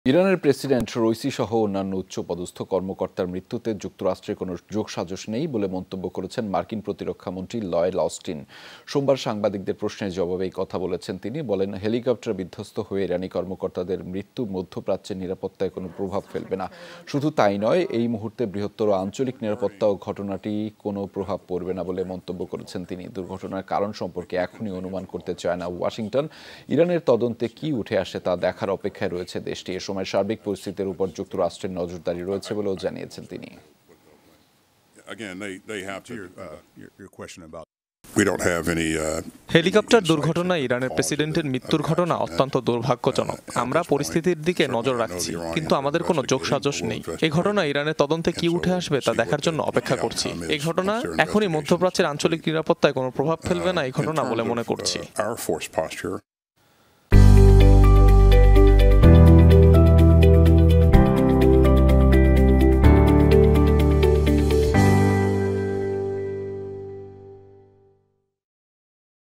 ইরানের president Raisi সহ অন্যান্য উচ্চপদস্থ কর্মকর্তার মৃত্যুতে যুক্তরাষ্ট্রের কোনো যোগসাজশ নেই বলে মন্তব্য করেছেন মার্কিন প্রতিরক্ষামন্ত্রী লয়েড অস্টিন। সোমবার সাংবাদিকদের প্রশ্নের জবাবে এই কথা বলেছেন তিনি। বলেন, হেলিকপ্টার বিধ্বস্ত হয়ে ইরানি কর্মকর্তাদের মৃত্যু মধ্যপ্রাচ্যের নিরাপত্তায় কোনো প্রভাব ফেলবে না। শুধু তাই নয়, এই মুহূর্তে বৃহত্তর আঞ্চলিক নিরাপত্তা ও ঘটনাটি কোনো প্রভাব পড়বে না বলে মন্তব্য করেছেন তিনি। দুর্ঘটনার কারণ সম্পর্কে এখনই অনুমান করতে চায় না ওয়াশিংটন। ইরানের তদন্তে কি উঠে আসে তা দেখার অপেক্ষায় রয়েছে দেশটি। সময় সার্বিক পরিস্থিতির উপর যুক্তরাষ্ট্রের নজরদারি রয়েছে বলেও জানিয়েছেন তিনি। হেলিকপ্টার দুর্ঘটনায় ইরানের প্রেসিডেন্টের মৃত্যুর ঘটনা অত্যন্ত দুর্ভাগ্যজনক। আমরা পরিস্থিতির দিকে নজর রাখছি, কিন্তু আমাদের কোনো যোগসাজশ নেই। এই ঘটনা ইরানের তদন্তে কি উঠে আসবে তা দেখার জন্য অপেক্ষা করছি। এই ঘটনা এখনই মধ্যপ্রাচ্যের আঞ্চলিক নিরাপত্তায় কোনো প্রভাব ফেলবে না এই ঘটনা বলে মনে করছি।